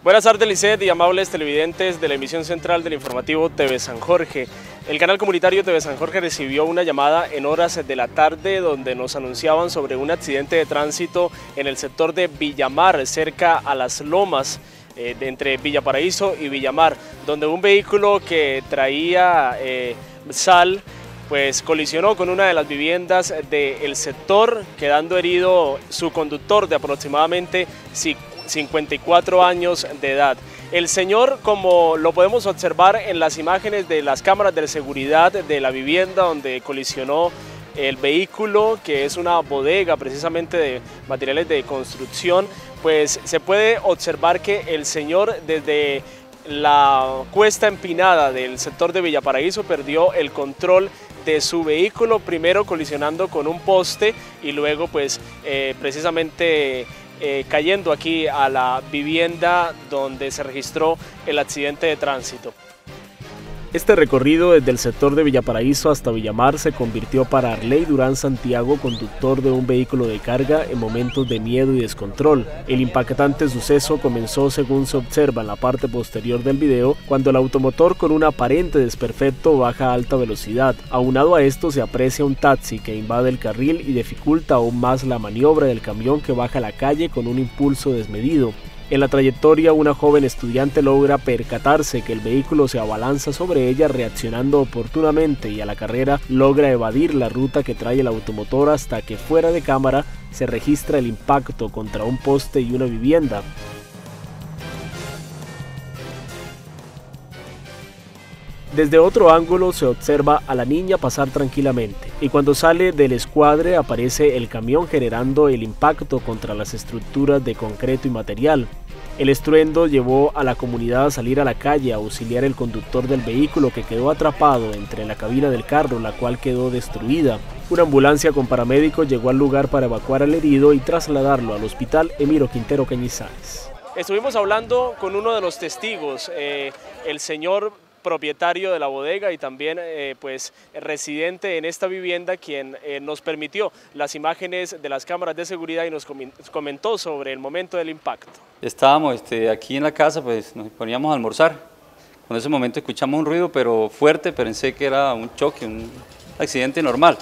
Buenas tardes, Lisset y amables televidentes de la emisión central del informativo TV San Jorge. El canal comunitario TV San Jorge recibió una llamada en horas de la tarde donde nos anunciaban sobre un accidente de tránsito en el sector de Villamar, cerca a Las Lomas, entre Villaparaíso y Villamar, donde un vehículo que traía sal pues colisionó con una de las viviendas del sector, quedando herido su conductor de aproximadamente 54 años de edad. El señor, como lo podemos observar en las imágenes de las cámaras de seguridad de la vivienda donde colisionó el vehículo, que es una bodega precisamente de materiales de construcción, pues se puede observar que el señor desde la cuesta empinada del sector de Villaparaíso perdió el control de su vehículo, primero colisionando con un poste y luego pues precisamente cayendo aquí a la vivienda donde se registró el accidente de tránsito. Este recorrido desde el sector de Villaparaíso hasta Villamar se convirtió para Arley Durán Santiago, conductor de un vehículo de carga, en momentos de miedo y descontrol. El impactante suceso comenzó, según se observa en la parte posterior del video, cuando el automotor con un aparente desperfecto baja a alta velocidad. Aunado a esto se aprecia un taxi que invade el carril y dificulta aún más la maniobra del camión que baja a la calle con un impulso desmedido. En la trayectoria, una joven estudiante logra percatarse que el vehículo se abalanza sobre ella, reaccionando oportunamente, y a la carrera logra evadir la ruta que trae el automotor hasta que fuera de cámara se registra el impacto contra un poste y una vivienda. Desde otro ángulo se observa a la niña pasar tranquilamente, y cuando sale del escuadre aparece el camión generando el impacto contra las estructuras de concreto y material. El estruendo llevó a la comunidad a salir a la calle a auxiliar al conductor del vehículo, que quedó atrapado entre la cabina del carro, la cual quedó destruida. Una ambulancia con paramédicos llegó al lugar para evacuar al herido y trasladarlo al hospital Emiro Quintero Cañizares. Estuvimos hablando con uno de los testigos, el señor propietario de la bodega y también pues residente en esta vivienda, quien nos permitió las imágenes de las cámaras de seguridad y nos comentó sobre el momento del impacto. Estábamos aquí en la casa, pues nos poníamos a almorzar. En ese momento escuchamos un ruido pero fuerte, pensé que era un choque, un accidente normal,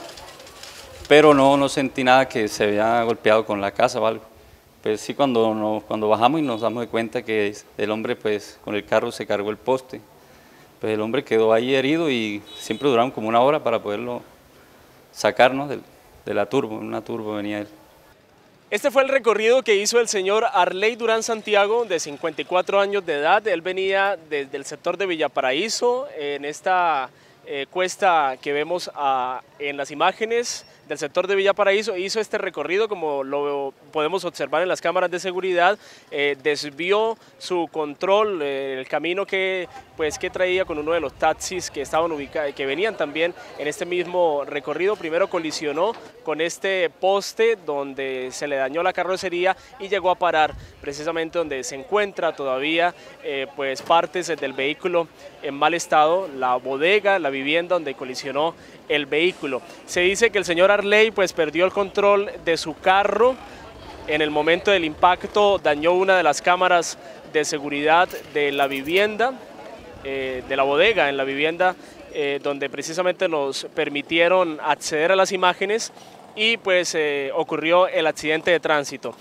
pero no sentí nada que se había golpeado con la casa o algo. Pues sí, cuando bajamos y nos damos cuenta que el hombre pues con el carro se cargó el poste. Pues el hombre quedó ahí herido y siempre duraron como una hora para poderlo sacarnos de la turbo, en una turbo venía él. Este fue el recorrido que hizo el señor Arley Durán Santiago, de 54 años de edad. Él venía desde el sector de Villaparaíso, en esta cuesta que vemos en las imágenes del sector de Villaparaíso. Hizo este recorrido, como lo podemos observar en las cámaras de seguridad, desvió su control, el camino que traía con uno de los taxis que estaban ubicados, que venían también en este mismo recorrido. Primero colisionó con este poste donde se le dañó la carrocería y llegó a parar precisamente donde se encuentra todavía pues partes del vehículo en mal estado, la bodega, la vivienda donde colisionó el vehículo. Se dice que el señor Arley pues perdió el control de su carro en el momento del impacto, dañó una de las cámaras de seguridad de la vivienda, de la bodega en la vivienda, donde precisamente nos permitieron acceder a las imágenes y pues ocurrió el accidente de tránsito.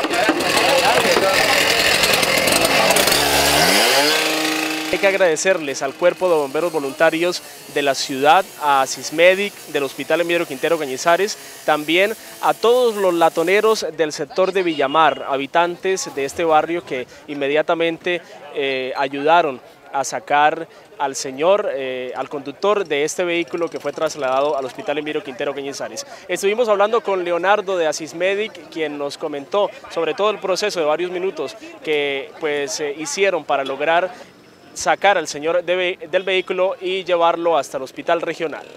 Hay que agradecerles al Cuerpo de Bomberos Voluntarios de la ciudad, a Sismedic, del Hospital Emiro Quintero Cañizares, también a todos los latoneros del sector de Villamar, habitantes de este barrio que inmediatamente ayudaron a sacar al señor, al conductor de este vehículo que fue trasladado al Hospital Emiro Quintero Cañizares. Estuvimos hablando con Leonardo de Asismedic, quien nos comentó sobre todo el proceso de varios minutos que pues hicieron para lograr sacar al señor del vehículo y llevarlo hasta el hospital regional.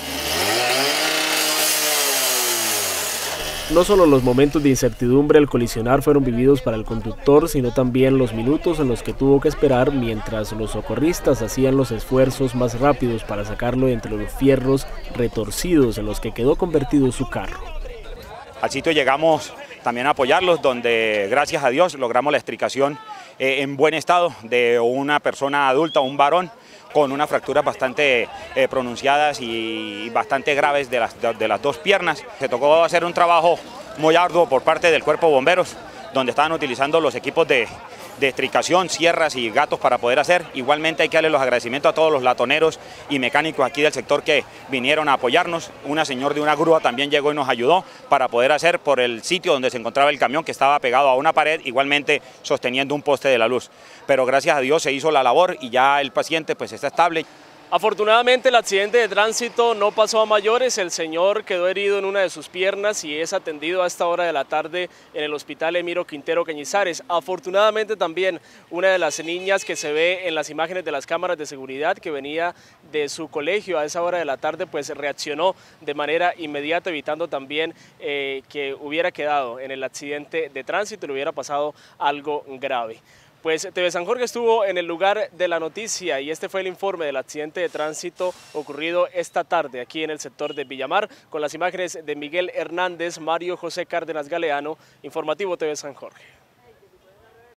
No solo los momentos de incertidumbre al colisionar fueron vividos para el conductor, sino también los minutos en los que tuvo que esperar mientras los socorristas hacían los esfuerzos más rápidos para sacarlo entre los fierros retorcidos en los que quedó convertido su carro. Al sitio llegamos también a apoyarlos, donde gracias a Dios logramos la extricación en buen estado, de una persona adulta, un varón, con unas fracturas bastante pronunciadas y bastante graves de las dos piernas. Se tocó hacer un trabajo muy arduo por parte del Cuerpo de Bomberos, donde estaban utilizando los equipos de estricación, sierras y gatos para poder hacer. Igualmente hay que darle los agradecimientos a todos los latoneros y mecánicos aquí del sector que vinieron a apoyarnos. Una señora de una grúa también llegó y nos ayudó para poder hacer por el sitio donde se encontraba el camión, que estaba pegado a una pared, igualmente sosteniendo un poste de la luz. Pero gracias a Dios se hizo la labor y ya el paciente pues está estable. Afortunadamente el accidente de tránsito no pasó a mayores, el señor quedó herido en una de sus piernas y es atendido a esta hora de la tarde en el hospital Emiro Quintero Cañizares. Afortunadamente también una de las niñas que se ve en las imágenes de las cámaras de seguridad que venía de su colegio a esa hora de la tarde pues reaccionó de manera inmediata, evitando también que hubiera quedado en el accidente de tránsito y le hubiera pasado algo grave. Pues TV San Jorge estuvo en el lugar de la noticia y este fue el informe del accidente de tránsito ocurrido esta tarde aquí en el sector de Villamar, con las imágenes de Miguel Hernández, Mario José Cárdenas Galeano, Informativo TV San Jorge.